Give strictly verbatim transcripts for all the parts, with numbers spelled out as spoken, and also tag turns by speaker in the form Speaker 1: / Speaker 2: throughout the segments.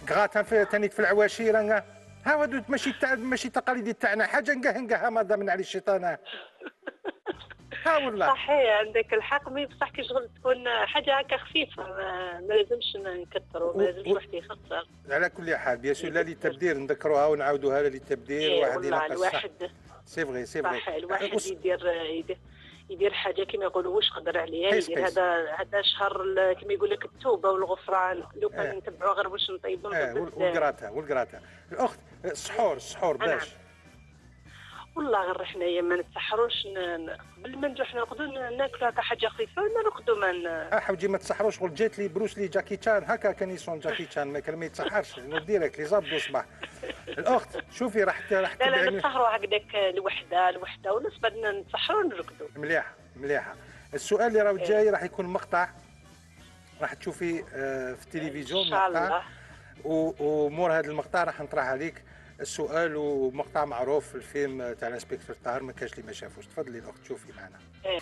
Speaker 1: كغاتها في تانيك في العواشير ها هادو ماشي تاع ماشي تقاليد تاعنا حاجه نقاه نقاه ماذا من علي الشيطان ها والله.
Speaker 2: صحيح عندك الحق، مي بصح كي شغل تكون حاجه هكا خفيفه، ما, ما لازمش نكثروا، ما لازمش واحد يخسر.
Speaker 1: على كل حال بيان سور لا للتبدير نذكروها ونعاودوها لا للتبدير،
Speaker 2: إيه
Speaker 1: واحد
Speaker 2: والله
Speaker 1: ينقص الصح.
Speaker 2: الواحد
Speaker 1: سي فغي سي فغي
Speaker 2: صح، الواحد يدير يدير يدير حاجه كما يقولوا واش قدر عليها يدير. هذا هذا شهر كما يقول لك التوبه والغفران، لو كان
Speaker 1: اه.
Speaker 2: نتبعوا غير واش نطيبوا
Speaker 1: اه والقراته والقراته. الاخت السحور السحور باش
Speaker 2: والله غير حنايا ما نتسحروش، قبل ما نجوا حنا نقدروا ناكلوا هكا حاجه خفيفه ولا نرقدوا ما ن...
Speaker 1: اه حوجي ما تسحروش. شغل جات لي بروس لي جاكي تشان هكا كان يصون جاكي تشان ما كان ما يتسحرش ديريكت لي زابدو صباح. الاخت شوفي راح راح
Speaker 2: لا لا نتسحروا هكذاك الوحده الوحده ونص بعد نتسحروا ونرقدوا.
Speaker 1: مليحه مليحه. السؤال اللي راه جاي راح يكون مقطع راح تشوفي في التلفزيون
Speaker 2: ان شاء الله،
Speaker 1: ومور هذا المقطع راح نطرح عليك السؤال، ومقطع معروف في الفيلم تاع الانسبكتور طاهر ما كاش اللي ما شافوش. تفضلي الاخت شوفي معنا.
Speaker 2: ايه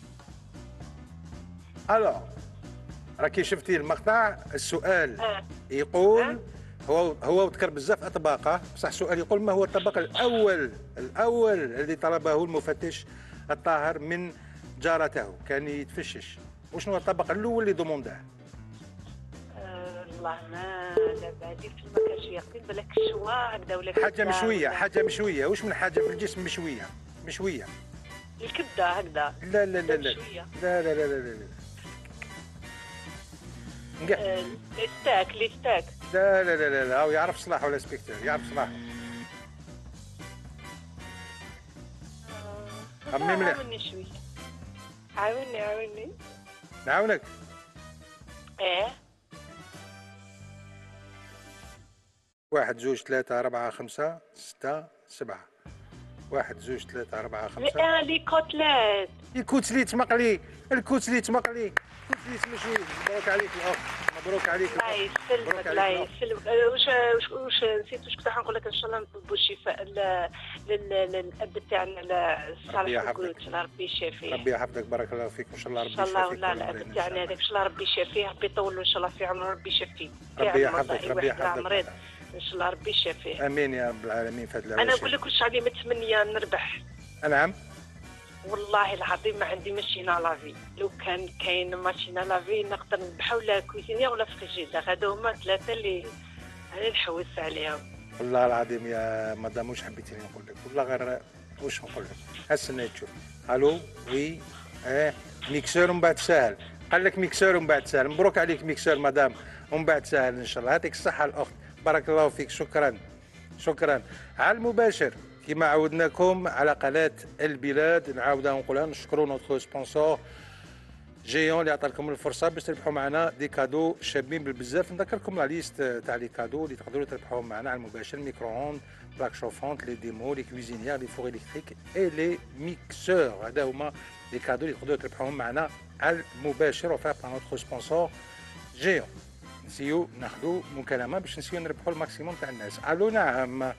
Speaker 1: الو راكي شفتي المقطع. السؤال
Speaker 2: اه.
Speaker 1: يقول
Speaker 2: اه.
Speaker 1: هو هو وذكر بزاف اطباق، بصح السؤال يقول ما هو الطبق الاول الاول الذي طلبه المفتش الطاهر من جارته، كان يتفشش وشنو هو الطبق الاول اللي دومونداه؟
Speaker 2: والله ما لا بالي في ما كانش يقين بالك الشوا هكذا ولا
Speaker 1: حاجه مشويه حاجه مشويه. واش من حاجه في الجسم مشويه مشويه؟
Speaker 2: الكبده هكذا.
Speaker 1: لا لا لا لا لا لا لا لا لا لا
Speaker 2: الستاك الستاك
Speaker 1: لا لا لا لا لا هو يعرف صلاحه ولا سبيكتور يعرف صلاحه.
Speaker 2: خمي مليح. عاوني شويه عاوني عاوني
Speaker 1: نعاونك.
Speaker 2: ايه
Speaker 1: واحد زوج ثلاثة أربعة خمسة ستة سبعة. واحد زوج ثلاثة أربعة خمسة.
Speaker 2: لا لي كوتلات.
Speaker 1: الكوتليت مقلي الكوتليت مقلي الكوتليت مشوي. مبروك عليك الأخت مبروك عليك.
Speaker 2: الله يسلمك الله يسلمك. واش واش واش نسيت واش كنت نقول لك ان شاء الله نطلبوا الشفاء للاب تاعنا صالح القدس ربي يشافيه.
Speaker 1: ربي يحفظك بارك الله فيك ان شاء الله ربي يشافيك.
Speaker 2: ان شاء الله والله الاب تاعنا هذاك ان شاء الله ربي يشافيه ربي يطول ان شاء الله في عمره ربي يشافيه.
Speaker 1: ربي يحفظك ربي يحفظك
Speaker 2: ان شاء الله ربي يشافيه.
Speaker 1: امين يا رب العالمين في هذا العام.
Speaker 2: انا نقول لك واش عندي متمنيه نربح.
Speaker 1: نعم
Speaker 2: والله العظيم ما عندي ماشينا لافي، لو كان كاين ماشينا لافي نقدر نذبح ولا كويزينيا ولا فريجيدير، هادو هما ثلاثه اللي انا نحوس عليهم.
Speaker 1: والله العظيم يا مدام واش حبيتيني نقول لك؟ والله غير واش نقول لك؟ استنى تشوف. الو وي اه ميكسور ومن بعد ساهل. قال لك ميكسور ومن بعد ساهل. مبروك عليك ميكسور مدام ومن بعد ساهل ان شاء الله. يعطيك الصحه الاخت بارك الله فيك. شكرا شكرا. على المباشر كما عودناكم على قناه البلاد نعاودها نقولها نشكروا نوتخ سبونسور جيون اللي عطاكم الفرصه باش تربحوا معنا دي كادو شابين بالبزاف. نذكركم لا ليست تاع لي كادو اللي تقدروا تربحوهم معنا على المباشر: ميكرو اوند، بلاك شوفونت، لي ديمو، لي كويزينيير، لي فور الكتريك اي لي ميكسور. هذا هما لي كادو اللي تقدروا تربحوهم معنا على المباشر وفاء بار نوتخ سبونسور جيون. نسيو ناخذوا مكالمه باش نسيو نربحوا الماكسيموم تاع الناس. الو نعم.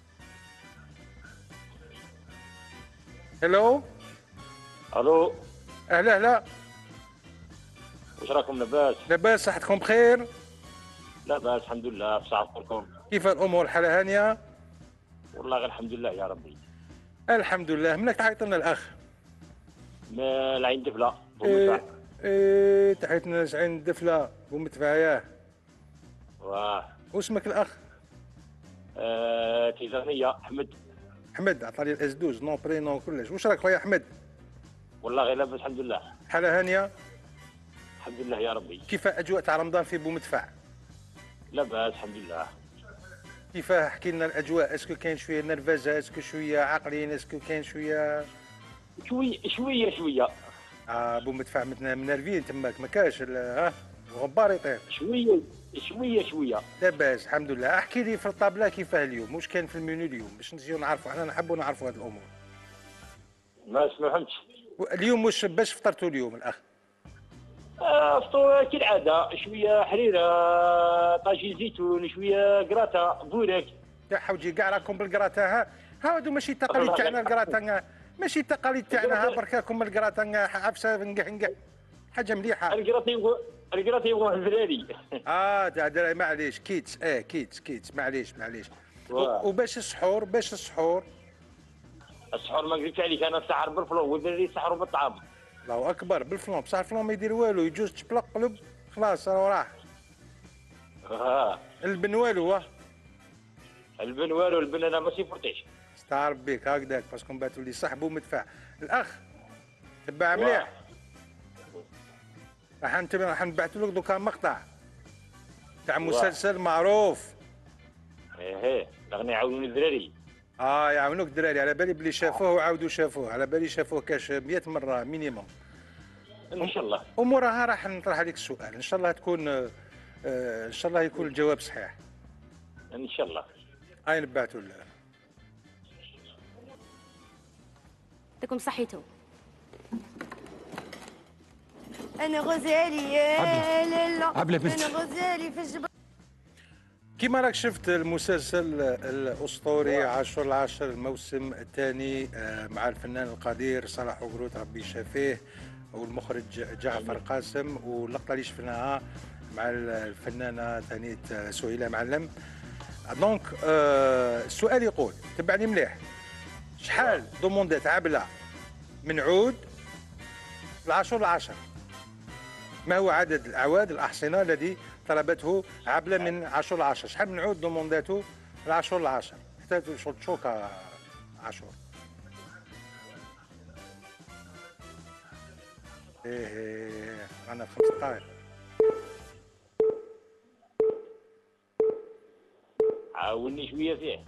Speaker 1: هلو
Speaker 3: الو
Speaker 1: اهلا اهلا.
Speaker 3: واش راكم لاباس؟
Speaker 1: لاباس صحتكم بخير؟
Speaker 3: لاباس الحمد لله. بصحتكم
Speaker 1: كيف الامور؟ الحاله هانيه؟
Speaker 3: والله غير الحمد لله يا ربي.
Speaker 1: الحمد لله. منك تعيط لنا الاخ؟
Speaker 3: من العين دفله
Speaker 1: ايه ايه تحيت لنا عين دفله بومدفع ياه.
Speaker 3: واه
Speaker 1: واسمك الاخ؟
Speaker 3: آه تيزانيه حمد.
Speaker 1: حمد عطاني الاس دوز نون برينون كلش. واش راك خويا حمد؟
Speaker 3: والله غير لاباس الحمد لله.
Speaker 1: حاله هانيه؟
Speaker 3: الحمد لله يا ربي.
Speaker 1: كيف اجواء تاع رمضان في بومدفع؟
Speaker 3: لاباس الحمد لله.
Speaker 1: كيف احكي لنا الاجواء؟ اسكو كاين شويه نرفزه؟ اسكو شويه عاقلين؟ اسكو كاين شويه
Speaker 3: شويه شويه شويه
Speaker 1: اه بومدفع منرفين تماك ما كاش ها غبار يطير؟
Speaker 3: شويه شويه شويه
Speaker 1: لاباس الحمد لله. احكي لي في الطابله كيفاه اليوم؟ واش كان في المنيو اليوم باش نجيو نعرفوا؟ حنا نحبوا نعرفوا هذه الامور.
Speaker 3: ما فهمتش
Speaker 1: اليوم واش باش فطرتوا اليوم الاخ؟
Speaker 3: آه فطور كالعاده، شويه حريره، طاجين زيتون، شويه كراتا بورك.
Speaker 1: يا حوجي كاع راكم بالكراتا. ها هادو ماشي التقاليد تاعنا الكراتا، ماشي التقاليد تاعنا. ها بركاكم الكراتا عفسه نقح نقح حاجه مليحه.
Speaker 3: الكراتا الكرات يبغوا الدراري.
Speaker 1: اه تاع دراري معليش كيتس اه كيتس كيتس معليش معليش.
Speaker 3: واه.
Speaker 1: وباش السحور باش السحور
Speaker 3: السحور ما قلتش عليك انا السحر بالفلو والدراري يسحروا بالطعام.
Speaker 1: الله اكبر بالفلون بصح الفلون ما يدير والو يجوز تشبلق قلب خلاص راه راح.
Speaker 3: اه
Speaker 1: البن والو واه.
Speaker 3: البن والو البن انا ماشي فرطيش.
Speaker 1: استعرف بك هكذاك باسكو من بعد تولي صاحب ومدفع. الاخ تبع مليح. راح نتبع راح نبعث لك دوكا مقطع تاع مسلسل معروف.
Speaker 3: ايه ايه الاغنياء يعاونوني الدراري.
Speaker 1: اه يعاونوك الدراري على بالي بلي شافوه وعاودوا شافوه على بالي شافوه كاش مئة مره مينيموم.
Speaker 3: ان شاء الله.
Speaker 1: وموراها راح نطرح عليك السؤال ان شاء الله تكون آه ان شاء الله يكون الجواب صحيح.
Speaker 3: ان شاء الله.
Speaker 1: هاي نبعثوا له.
Speaker 4: يعطيكم صحيتو.
Speaker 5: انا غزالي يا لالا
Speaker 6: عبلة بنت.
Speaker 5: انا غزالي في الجبل.
Speaker 1: كيما راك شفت المسلسل الاسطوري عاشور العاشر الموسم الثاني مع الفنان القدير صلاح وقروت ربي يشافيه والمخرج جعفر قاسم، واللقطه اللي شفناها مع الفنانه ثانية سهيله معلم. دونك آه السؤال يقول تبعني مليح، شحال دوموندات عبله من عود العاشور العاشر؟ ما هو عدد الاعواد الاحصنه الذي طلبته عبله من عاشور العاشر؟ شحال من عود دومونداته العاشور العاشر؟ حتى شغل تشوكا عاشور. ايه ايه انا في خمس دقائق.
Speaker 3: عاوني شويه فيه.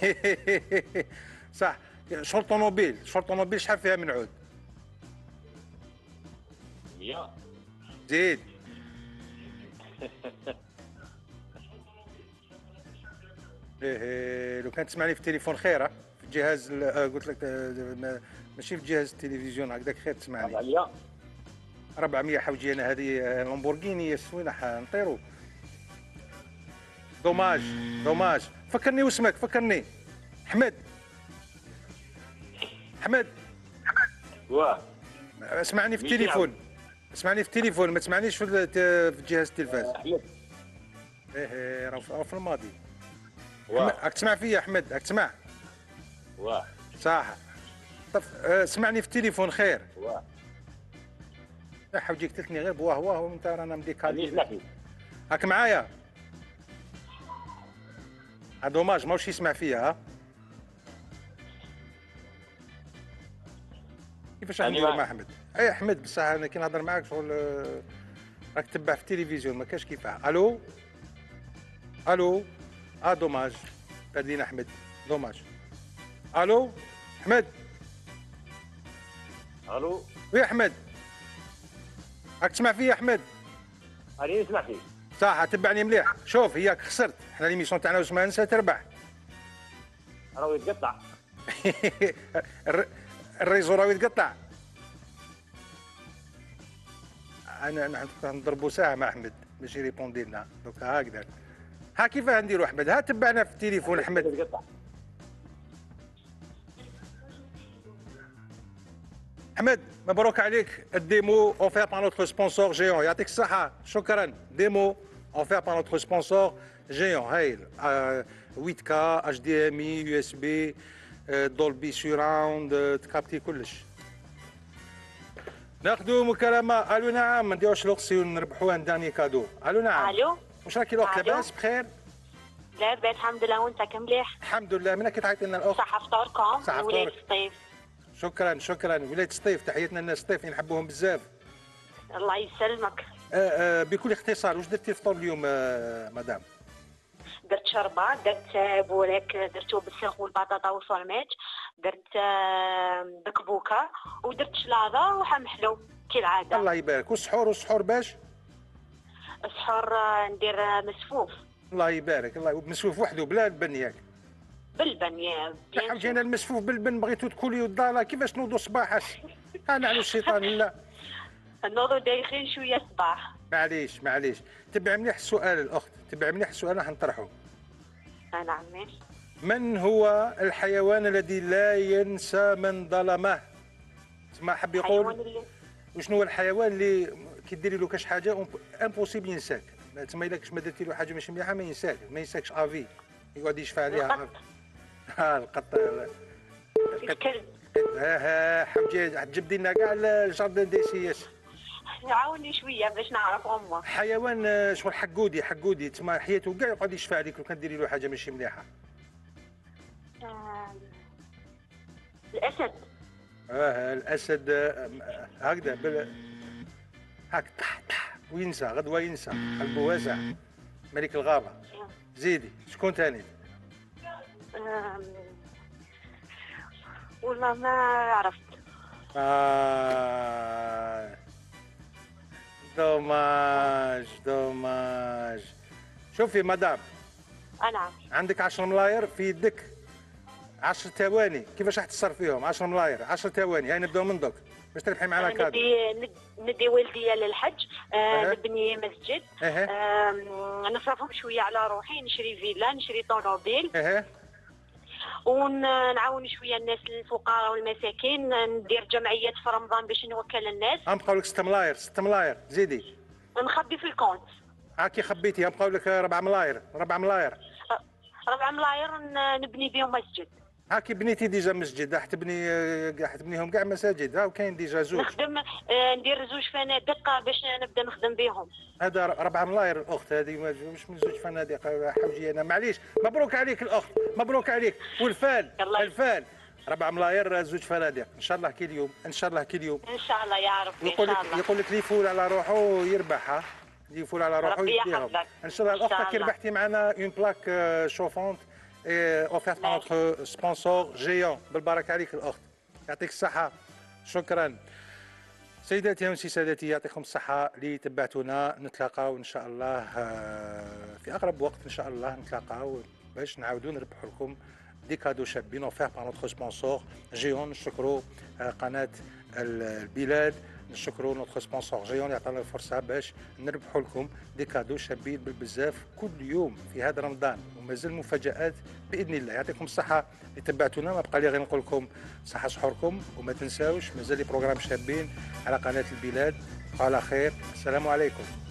Speaker 1: صح. شغل طوموبيل، شغل طوموبيل شحال فيها من عود؟
Speaker 3: مية.
Speaker 1: زيد. ايه ايه لو كان تسمعني في التليفون خير، في الجهاز قلت لك ماشي في جهاز التلفزيون هكذاك خير تسمعني.
Speaker 3: أربعمية.
Speaker 1: أربعمية حوجي انا هذه لامبورغيني سوينا نطيرو. دوماج دوماج. فكرني واسمك فكرني. حمد. حمد.
Speaker 3: واه.
Speaker 1: اسمعني في التليفون. اسمعني في التليفون ما تسمعنيش في في جهاز التلفاز.
Speaker 3: احمد.
Speaker 1: ايه ايه راه في الماضي.
Speaker 3: واه.
Speaker 1: راك تسمع فيا احمد؟ راك تسمع؟
Speaker 3: واه.
Speaker 1: صح. طف آه، اسمعني في التليفون خير.
Speaker 3: واه.
Speaker 1: لا حوجي قتلتني غير بواه واه وانت رانا
Speaker 3: خليني
Speaker 1: مديكالي.
Speaker 3: نسمع فيك.
Speaker 1: راك معايا؟ ها دوماج ماهوش يسمع فيا. ها كيفاش راح
Speaker 3: أنا
Speaker 1: ندير
Speaker 3: معك.
Speaker 1: مع احمد؟ اي احمد بصح انا كي نهضر معاك شغل آه، راك تبع في التلفزيون ما كاش كيفاه. الو الو. اه دوماج بدينا احمد. دوماج. الو احمد.
Speaker 3: الو.
Speaker 1: وي احمد راك تسمع فيا احمد؟
Speaker 3: خليني نسمع فيك.
Speaker 1: صح تبعني مليح. شوف هياك خسرت، حنا ليميسيون تاعنا اسمها نسى تربح.
Speaker 3: راهو يتقطع.
Speaker 1: الر- الريزو راهو يتقطع. انا نحن نضربوا ساعه مع احمد باش يريبوندي لنا دوكا هكذا. ها كيفاه نديروا احمد؟ ها تبعنا في التليفون احمد.
Speaker 3: يتقطع.
Speaker 1: احمد مبروك عليك الديمو اوفير بار نوتر سبونسور جيون. يعطيك الصحه شكرا. ديمو اوفير بار نوتر سبونسور جيون هايل. ثمانية كا اتش دي ام اي يو اس بي دولبي سوراوند تكابتي كلش. ناخذوا مكالمه. الو نعم ما نديروش لوقسي ونربحوا ان داني كادو. الو نعم.
Speaker 7: الو
Speaker 1: واش راكي الوقت
Speaker 7: ألو.
Speaker 1: لاباس بخير؟
Speaker 7: لاباس الحمد لله، وانت كم مليح؟
Speaker 1: الحمد لله. منك كي تعيط لنا الاخت؟
Speaker 7: صحة فطوركم
Speaker 1: صحة
Speaker 7: ولاية
Speaker 1: فطورك.
Speaker 7: الصيف.
Speaker 1: شكرا شكرا. ولايه سطيف تحياتنا للناس سطيف نحبوهم بزاف.
Speaker 7: الله يسلمك.
Speaker 1: آه آه بكل اختصار واش درتي الفطور اليوم آه مدام؟
Speaker 7: درت شربة، درت بوراك درتو بالسلق والبطاطا والفرماج، درت آه، بكبوكة ودرت شلاضة وحم حلو كالعادة.
Speaker 1: الله يبارك. والسحور والسحور باش؟
Speaker 7: السحور آه، ندير آه، مسفوف
Speaker 1: الله يبارك. الله مسفوف وحده بلا البن ياك؟
Speaker 7: بالبن يا بيان سور.
Speaker 1: جينا المسفوف بالبن بغيتو تكوليو الضاله كيفاش نوضوا صباحا؟ انا على الشيطان لا.
Speaker 7: نوضو دايخين شوية صباح.
Speaker 1: معليش معليش. تبع مليح السؤال الاخت، تبع مليح السؤال راح نطرحه.
Speaker 7: انا عمي.
Speaker 1: من هو الحيوان الذي لا ينسى من ظلمه؟ ما حب
Speaker 7: حيوان
Speaker 1: يقول
Speaker 7: اللي
Speaker 1: وشنو هو الحيوان اللي كي ديري له كاش حاجه امبوسيبل ينساك، تما الا كنت ما درتي له حاجه ماشي مليحه ما ينساك، ما ينساكش افي، يقعد يشفى عليها. ها القط
Speaker 7: الكلب.
Speaker 1: ها ها حوجي تجبدي لنا كاع الجاردن دي سياس.
Speaker 7: عاوني شويه باش نعرف امه.
Speaker 1: حيوان شغل حقودي حقودي تما حياته كاع يقعد يشفى عليك لو كان ديري له حاجه ماشي مليحه.
Speaker 7: آه، الاسد.
Speaker 1: اه الاسد هكذا بال هاك طح طح وينسى غدوه ينسى قلبه واسع ملك الغابه. زيدي شكون ثاني؟
Speaker 7: آه، والله ما عرفت.
Speaker 1: آه دوماج دوماج. شوفي مدام،
Speaker 7: انا
Speaker 1: عندك عشرة ملاير في يدك، عشر ثواني كيفاش راح تصرفيهم؟ عشرة ملاير عشرة ثواني، هاي نبداو من دوك باش تربحي معنا كادو.
Speaker 7: ندي ندي والديا للحج، آه
Speaker 1: أه.
Speaker 7: نبني مسجد،
Speaker 1: أه.
Speaker 7: آه نصرفهم شويه على روحي، نشري فيلا، نشري طوموبيل،
Speaker 1: اها
Speaker 7: ونعاون شويه الناس الفقراء والمساكين، ندير جمعيات في رمضان باش نوكل الناس.
Speaker 1: غنبقاو لك ستة ملاير ستة ملاير زيدي.
Speaker 7: نخبي في الكونت.
Speaker 1: هاكي خبيتي غنبقاو لك ربعة ملاير ربعة ملاير.
Speaker 7: ربع ملاير نبني بهم مسجد.
Speaker 1: هاكي بنيتي ديجا مسجد، راح تبني راح تبنيهم كاع مساجد، ها وكاين ديجا زوج.
Speaker 7: نخدم آه ندير زوج فنادق باش نبدا نخدم بهم.
Speaker 1: هذا ربعة ملاير الاخت هذه، مش من زوج فنادق حوجي انا معليش. مبروك عليك الاخت، مبروك عليك. والفال الفال ربعة ملاير زوج فنادق، ان شاء الله كي اليوم، ان شاء الله كي اليوم.
Speaker 7: ان شاء الله يا ربي.
Speaker 1: يقول لك يقول لك اللي يفول على روحه يربح، اللي يفول على روحه يديهم. ان شاء الله الاخت كي ربحتي معنا اون بلاك شوفونت اوفيرت مع نوتخ سبونسور جيون. بالبركه عليك الاخت، يعطيك الصحه. شكرا سيداتي وسادتي، يعطيكم الصحه اللي تبعتونا. نتلاقاو ان شاء الله في اقرب وقت، ان شاء الله نتلاقاو باش نعاودوا نربحوا لكم دي كادو شابين اوفير بار نوتخ سبونسور جيون. نشكروا قناه البلاد، نشكروا نوتخ سبونسور جيون يعطينا الفرصه باش نربحوا لكم دي كادو شابين بالبزاف كل يوم في هذا رمضان، ومازال مفاجآت باذن الله. يعطيكم الصحه اللي تبعتونا. ما بقى لي غير نقول لكم صحه سحوركم، وما تنساوش مازال لي بروغرام شابين على قناه البلاد. على خير، السلام عليكم.